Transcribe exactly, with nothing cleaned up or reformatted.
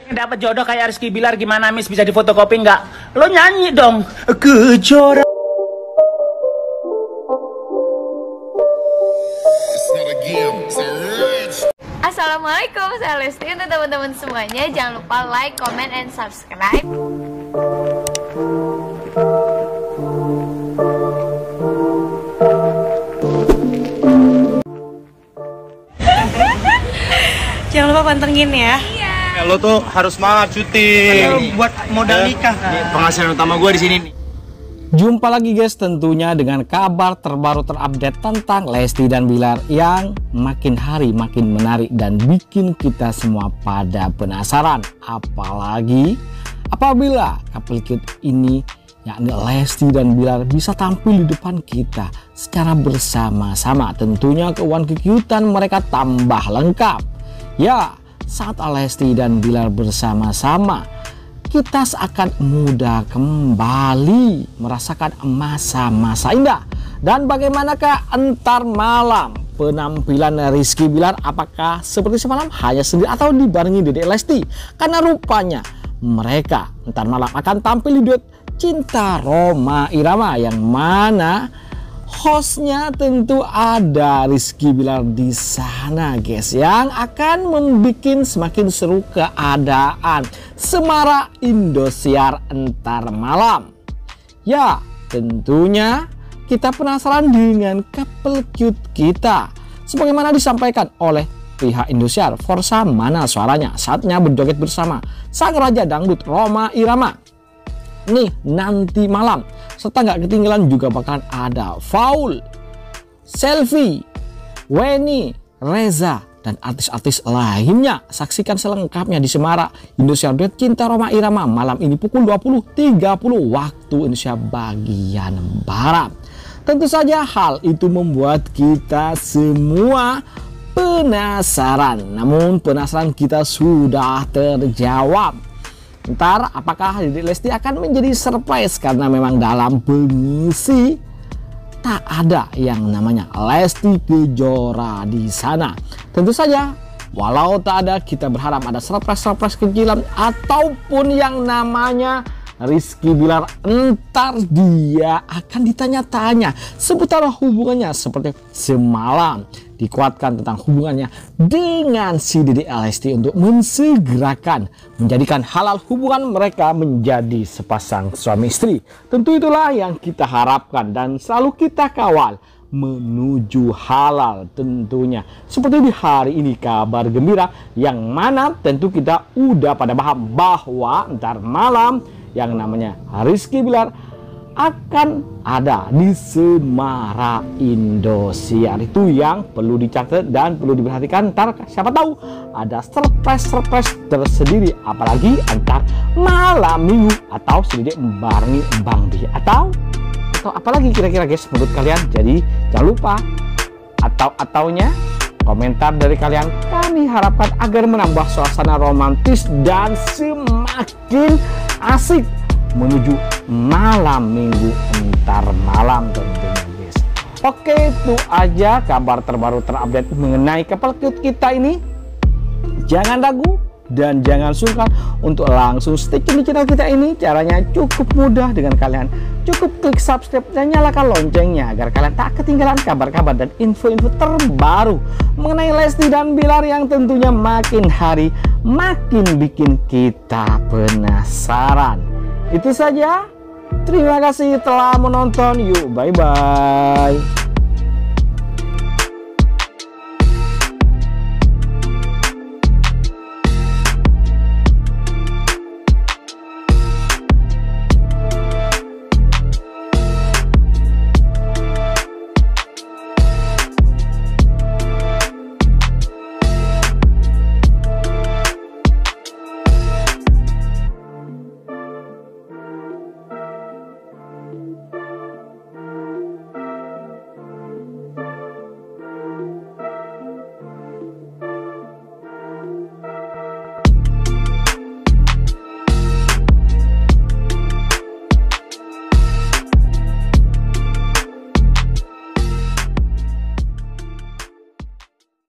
Dapat jodoh kayak Rizky Bilar gimana Miss, bisa difotokopi nggak? Lo nyanyi dong. Kejora. Assalamualaikum, saya Lesti. Untuk teman-teman semuanya, jangan lupa like, comment, and subscribe. Jangan lupa pantengin ya. Iya. Ya, lo tuh harus semangat syuting. Buat modal nikah. Penghasilan utama gue di sini nih. Jumpa lagi guys tentunya dengan kabar terbaru terupdate tentang Lesti dan Bilar yang makin hari makin menarik dan bikin kita semua pada penasaran. Apalagi apabila couple cute ini yakni Lesti dan Bilar bisa tampil di depan kita secara bersama-sama. Tentunya keuangan kekiutan mereka tambah lengkap. Ya, saat Lesti dan Bilar bersama-sama, kita seakan muda kembali merasakan masa-masa indah. Dan bagaimanakah entar malam penampilan Rizky Bilar? Apakah seperti semalam hanya sendiri atau dibarengi Dedek Lesti? Karena rupanya mereka entar malam akan tampil di duet Cinta Rhoma Irama, yang mana hostnya tentu ada Rizky Bilar di sana guys, yang akan membuat semakin seru keadaan Semara Indosiar entar malam. Ya, tentunya kita penasaran dengan couple cute kita. Sebagaimana disampaikan oleh pihak Indosiar, Forsa mana suaranya? Saatnya berjoget bersama sang raja dangdut Rhoma Irama. Nih nanti malam, serta nggak ketinggalan juga bakalan ada Faul, Selfie, Weni, Reza, dan artis-artis lainnya. Saksikan selengkapnya di Semara Indosiar duet Cinta Rhoma Irama malam ini pukul dua puluh tiga puluh waktu Indonesia bagian Barat. Tentu saja hal itu membuat kita semua penasaran. Namun penasaran kita sudah terjawab. Ntar apakah Dedek Lesti akan menjadi surprise, karena memang dalam pengisi tak ada yang namanya Lesti Kejora di sana. Tentu saja walau tak ada, kita berharap ada surprise-surprise kecilan ataupun yang namanya Rizky Bilar. Entar dia akan ditanya-tanya seputar hubungannya seperti semalam, dikuatkan tentang hubungannya dengan si Dedek Lesti untuk mensegerakan menjadikan halal hubungan mereka menjadi sepasang suami istri. Tentu itulah yang kita harapkan dan selalu kita kawal menuju halal tentunya. Seperti di hari ini kabar gembira yang mana tentu kita udah pada paham bahwa ntar malam yang namanya Rizky Bilar akan ada di Semara Indosiar. Itu yang perlu dicatat dan perlu diperhatikan. Ntar siapa tahu ada surprise-surprise tersendiri, apalagi antar malam minggu atau sedikit membarengi Bang B atau atau apalagi kira-kira guys menurut kalian. Jadi jangan lupa atau-ataunya komentar dari kalian kami harapkan agar menambah suasana romantis dan semakin asik menuju malam minggu entar malam tentunya guys. Oke, itu aja kabar terbaru terupdate mengenai couple cute kita ini. Jangan ragu dan jangan sungkan untuk langsung stay tune di channel kita ini. Caranya cukup mudah, dengan kalian cukup klik subscribe dan nyalakan loncengnya agar kalian tak ketinggalan kabar-kabar dan info-info terbaru mengenai Lesti dan Bilar yang tentunya makin hari makin bikin kita penasaran. Itu saja. Terima kasih telah menonton. Yuk, bye-bye.